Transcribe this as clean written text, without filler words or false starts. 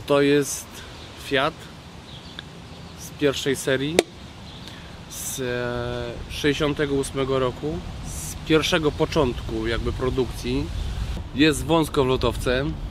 To jest Fiat z pierwszej serii z 68 roku, z pierwszego początku jakby produkcji. Jest wąsko w lotowce.